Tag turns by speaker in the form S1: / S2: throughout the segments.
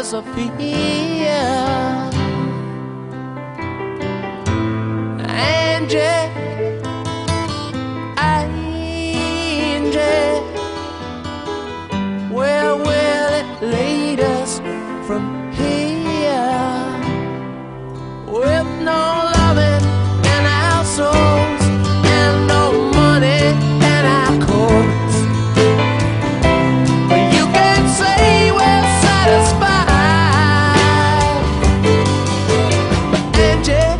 S1: Sophia. Angie, Angie, where will it lead us from here? With no loving in our souls and no money in our courts, you can say we're satisfied. But Angie,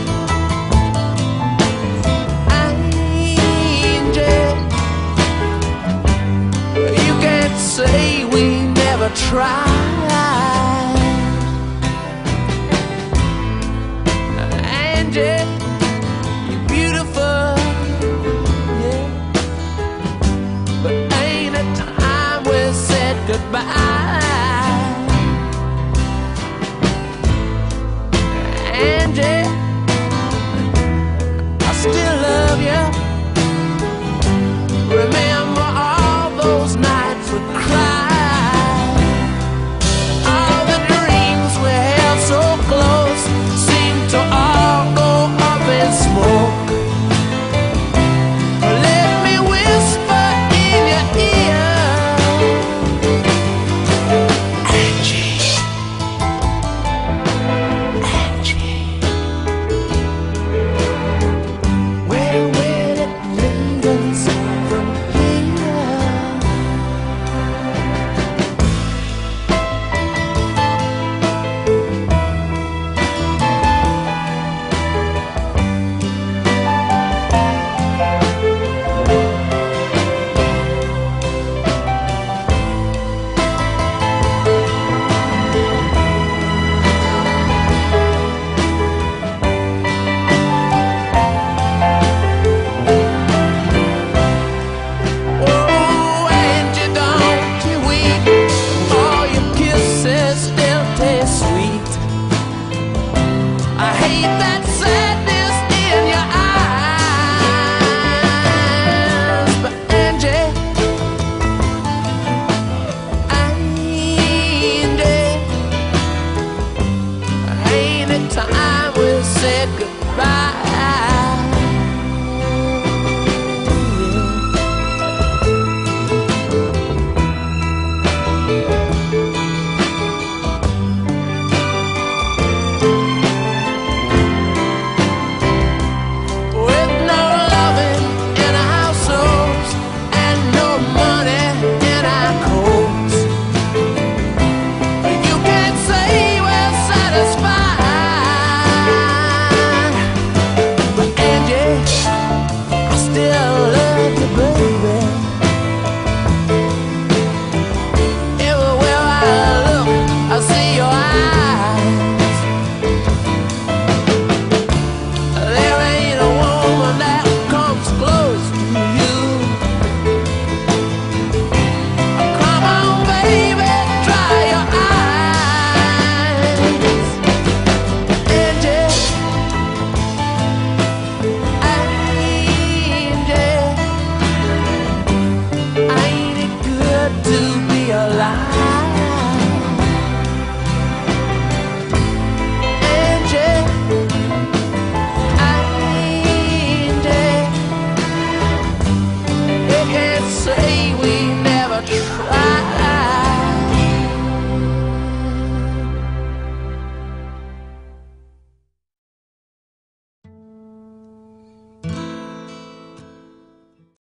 S1: Angie, you can't say we never tried. Angie, you're beautiful, yeah, but ain't it time we said goodbye? Angie, I still love you. Remember all those nights we cried, all the dreams we held so close seem to all go up in smoke. Let me whisper in your ear, Angie, Angie, where will it lead us from here? Oh, Angie, don't you weep, all your kisses still taste sweet. I hate that sadness in your eyes. But Angie, Angie, ain't it time we said goodbye?